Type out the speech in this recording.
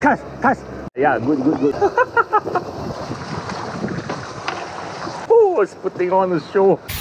Cast. Yeah, good. Oh, it's putting on the show.